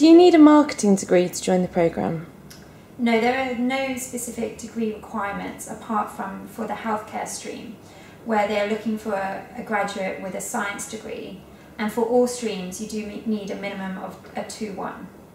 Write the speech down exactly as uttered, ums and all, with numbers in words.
Do you need a marketing degree to join the programme? No, there are no specific degree requirements apart from for the healthcare stream, where they're looking for a, a graduate with a science degree, and for all streams you do need a minimum of a two one.